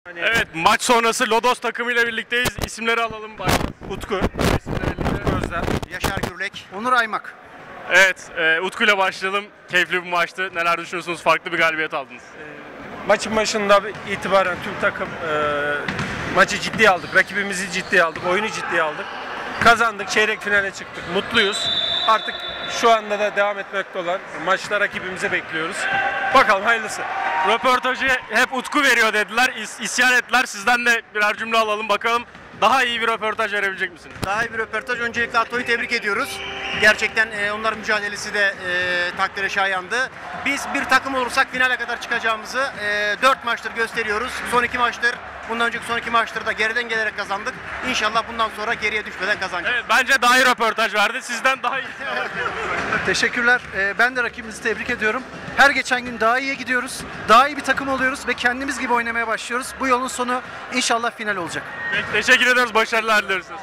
Evet, maç sonrası Lodos takımıyla birlikteyiz. İsimleri alalım. Utku. Özlem, Yaşar Gürlek, Onur Aymak. Evet, Utku ile başlayalım. Keyifli bir maçtı. Neler düşünüyorsunuz? Farklı bir galibiyet aldınız. Maçın başında itibaren tüm takım maçı ciddiye aldık. Rakibimizi ciddiye aldık. Oyunu ciddiye aldık. Kazandık. Çeyrek finale çıktık. Mutluyuz. Artık şu anda da devam etmekte olan maçta rakibimizi bekliyoruz. Bakalım hayırlısı. Röportajı hep Utku veriyor dediler. İsyan ettiler. Sizden de birer cümle alalım bakalım. Daha iyi bir röportaj verebilecek misiniz? Daha iyi bir röportaj. Öncelikle Ato'yu tebrik ediyoruz. Gerçekten onların mücadelesi de takdire şayandı. Biz bir takım olursak finale kadar çıkacağımızı 4 maçtır gösteriyoruz. Son 2 maçtır, bundan önceki son 2 maçtır da geriden gelerek kazandık. İnşallah bundan sonra geriye düşmeden kazanacağız. Evet, bence daha iyi röportaj verdi. Sizden daha iyi. Teşekkürler. Ben de rakibimizi tebrik ediyorum. Her geçen gün daha iyiye gidiyoruz. Daha iyi bir takım oluyoruz ve kendimiz gibi oynamaya başlıyoruz. Bu yolun sonu inşallah final olacak. Peki, teşekkür ederiz. Başarılar diliyoruz.